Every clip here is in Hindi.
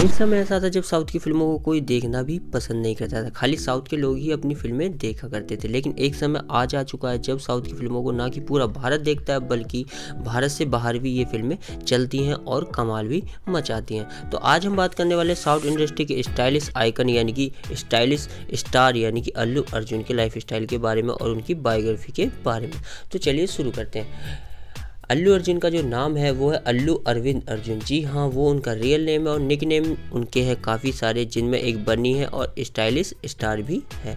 एक समय ऐसा था जब साउथ की फिल्मों को कोई देखना भी पसंद नहीं करता था, खाली साउथ के लोग ही अपनी फिल्में देखा करते थे। लेकिन एक समय आज आ चुका है जब साउथ की फिल्मों को ना कि पूरा भारत देखता है बल्कि भारत से बाहर भी ये फिल्में चलती हैं और कमाल भी मचाती हैं। तो आज हम बात करने वाले साउथ इंडस्ट्री के स्टाइलिश आइकन यानी कि स्टाइलिश स्टार यानी कि अल्लू अर्जुन के लाइफ स्टाइल के बारे में और उनकी बायोग्राफी के बारे में। तो चलिए शुरू करते हैं। अल्लू अर्जुन का जो नाम है वो है अल्लू अरविंद अर्जुन। जी हाँ, वो उनका रियल नेम है और निक नेम उनके हैं काफ़ी सारे, जिनमें एक बनी है और स्टाइलिश स्टार भी है।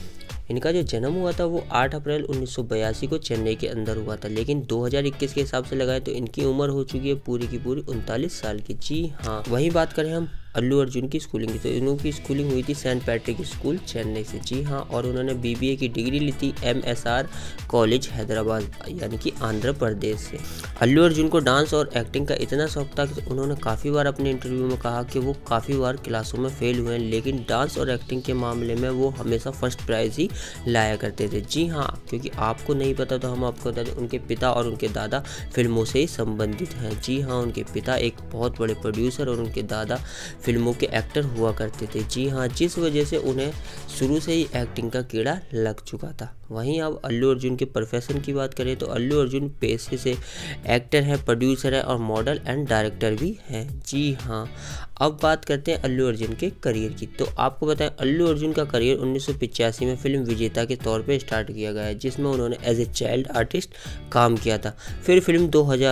इनका जो जन्म हुआ था वो 8 अप्रैल 1982 को चेन्नई के अंदर हुआ था, लेकिन 2021 के हिसाब से लगाए तो इनकी उम्र हो चुकी है पूरी की पूरी 39 साल की। जी हाँ, वहीं बात करें हम अल्लू अर्जुन की स्कूलिंग की तो इनकी स्कूलिंग हुई थी सेंट पैट्रिक स्कूल चेन्नई से। जी हाँ, और उन्होंने बीबीए की डिग्री ली थी MSR कॉलेज हैदराबाद यानी कि आंध्र प्रदेश से। अल्लू अर्जुन को डांस और एक्टिंग का इतना शौक था कि उन्होंने काफ़ी बार अपने इंटरव्यू में कहा कि वो काफ़ी बार क्लासों में फेल हुए हैं, लेकिन डांस और एक्टिंग के मामले में वो हमेशा फर्स्ट प्राइज़ ही लाया करते थे। जी हाँ, क्योंकि आपको नहीं पता तो हम आपको बता दें, उनके पिता और उनके दादा फिल्मों से ही संबंधित हैं। जी हाँ, उनके पिता एक बहुत बड़े प्रोड्यूसर और उनके दादा फिल्मों के एक्टर हुआ करते थे। जी हाँ, जिस वजह से उन्हें शुरू से ही एक्टिंग का कीड़ा लग चुका था। वहीं अब अल्लू अर्जुन के प्रोफेशन की बात करें तो अल्लू अर्जुन पेशे से एक्टर है, प्रोड्यूसर है और मॉडल एंड डायरेक्टर भी हैं। जी हाँ, अब बात करते हैं अल्लू अर्जुन के करियर की। तो आपको बताएं, अल्लू अर्जुन का करियर 1985 में फिल्म विजेता के तौर पे स्टार्ट किया गया है, जिसमें उन्होंने एज ए चाइल्ड आर्टिस्ट काम किया था। फिर फिल्म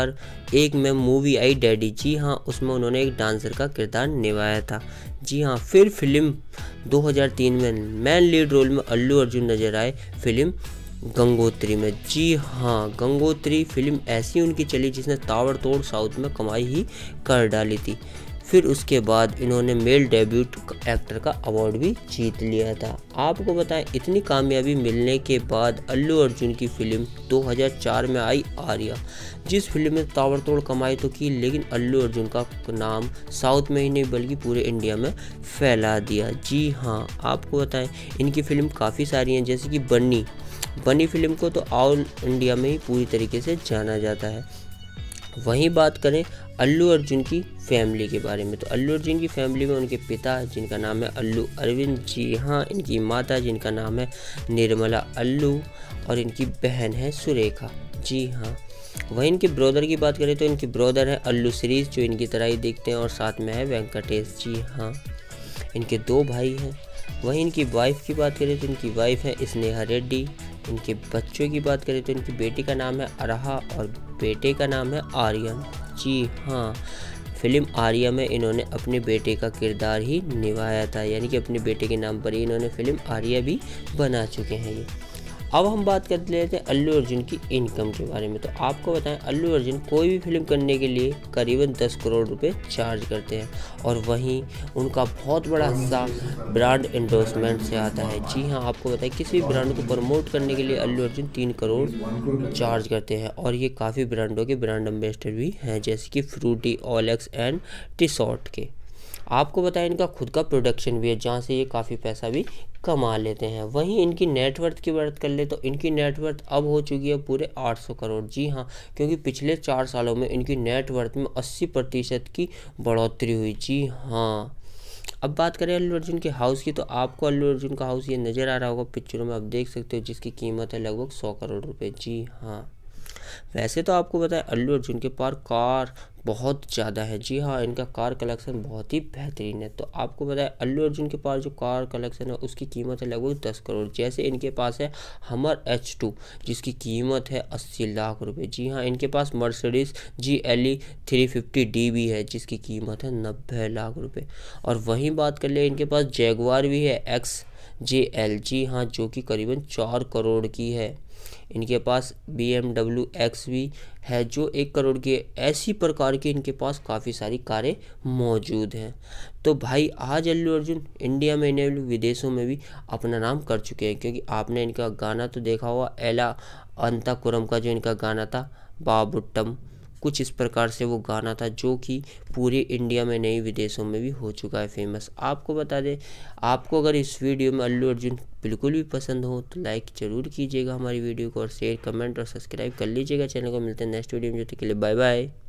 2001 में मूवी आई डैडी। जी हाँ, उसमें उन्होंने एक डांसर का किरदार निभाया था। जी हाँ, फिर फिल्म 2003 में मैन लीड रोल में अल्लू अर्जुन नजर आए फिल्म गंगोत्री में। जी हाँ, गंगोत्री फिल्म ऐसी उनकी चली जिसने ताबड़तोड़ साउथ में कमाई ही कर डाली थी। फिर उसके बाद इन्होंने मेल डेब्यूट एक्टर का अवार्ड भी जीत लिया था। आपको बताएं, इतनी कामयाबी मिलने के बाद अल्लू अर्जुन की फिल्म 2004 में आई आर्या, जिस फिल्म में ताबड़तोड़ कमाई तो की, लेकिन अल्लू अर्जुन का नाम साउथ में ही नहीं बल्कि पूरे इंडिया में फैला दिया। जी हाँ, आपको बताएं, इनकी फिल्म काफ़ी सारी हैं, जैसे कि बनी फिल्म को तो ऑल इंडिया में ही पूरी तरीके से जाना जाता है। वहीं बात करें अल्लू अर्जुन की फैमिली के बारे में तो अल्लू अर्जुन की फैमिली में उनके पिता जिनका नाम है अल्लू अरविंद। जी हाँ, इनकी माता जिनका नाम है निर्मला अल्लू और इनकी बहन है सुरेखा। जी हाँ, वहीं इनके ब्रदर की बात करें तो इनके ब्रदर है अल्लू सीरीज जो इनकी तरह ही दिखते हैं और साथ में है वेंकटेश। जी हाँ, इनके 2 भाई हैं। वहीं इनकी वाइफ की बात करें तो इनकी वाइफ है स्नेहा रेड्डी। इनके बच्चों की बात करें तो इनकी बेटी का नाम है अरहा और बेटे का नाम है आर्यन। जी हाँ, फिल्म आर्या में इन्होंने अपने बेटे का किरदार ही निभाया था, यानी कि अपने बेटे के नाम पर ही इन्होंने फिल्म आर्या भी बना चुके हैं ये। अब हम बात कर लेते हैं अल्लू अर्जुन की इनकम के बारे में। तो आपको बताएं, अल्लू अर्जुन कोई भी फिल्म करने के लिए करीबन 10 करोड़ रुपए चार्ज करते हैं और वहीं उनका बहुत बड़ा हिस्सा ब्रांड एंडोर्समेंट से आता है। जी हाँ, आपको बताएं, किसी भी ब्रांड को प्रमोट करने के लिए अल्लू अर्जुन 3 करोड़ चार्ज करते हैं और ये काफ़ी ब्रांडों के ब्रांड एम्बेसडर भी हैं, जैसे कि फ्रूटी, ओलेक्स एंड टिसॉट के। आपको बताएं, इनका खुद का प्रोडक्शन भी है जहाँ से ये काफ़ी पैसा भी कमा लेते हैं। वहीं इनकी नेटवर्थ की बात कर ले तो इनकी नेटवर्थ अब हो चुकी है पूरे 800 करोड़। जी हाँ, क्योंकि पिछले 4 सालों में इनकी नेटवर्थ में 80% की बढ़ोतरी हुई। जी हाँ, अब बात करें अल्लू अर्जुन के हाउस की तो आपको अल्लू अर्जुन का हाउस ये नज़र आ रहा होगा पिक्चरों में, आप देख सकते हो, जिसकी कीमत है लगभग 100 करोड़ रुपये। जी हाँ, वैसे तो आपको बताएं, अल्लू अर्जुन के पास कार बहुत ज़्यादा है। जी हाँ, इनका कार कलेक्शन बहुत ही बेहतरीन है। तो आपको बताएं, अल्लू अर्जुन के पास जो कार कलेक्शन है उसकी कीमत है लगभग 10 करोड़। जैसे इनके पास है हमर H2 जिसकी कीमत है 80 लाख रुपए। जी हाँ, इनके पास मर्सिडीज GLE 350D भी है जिसकी कीमत है 90 लाख रुपए। और वहीं बात कर ले, इनके पास जैगवार भी है XJL। जी हाँ, जो कि करीबन 4 करोड़ की है। इनके पास BMW X भी है जो 1 करोड़ की है। ऐसी प्रकार की इनके पास काफ़ी सारी कारें मौजूद हैं। तो भाई, आज अल्लू अर्जुन इंडिया में नहीं विदेशों में भी अपना नाम कर चुके हैं, क्योंकि आपने इनका गाना तो देखा होगा, एला अंतापुरम का जो इनका गाना था बाबुट्टम, कुछ इस प्रकार से वो गाना था जो कि पूरे इंडिया में नहीं विदेशों में भी हो चुका है फेमस। आपको बता दें, आपको अगर इस वीडियो में अल्लू अर्जुन बिल्कुल भी पसंद हो तो लाइक ज़रूर कीजिएगा हमारी वीडियो को और शेयर, कमेंट और सब्सक्राइब कर लीजिएगा चैनल को। मिलते हैं नेक्स्ट वीडियो में, जो तक के लिए बाय बाय।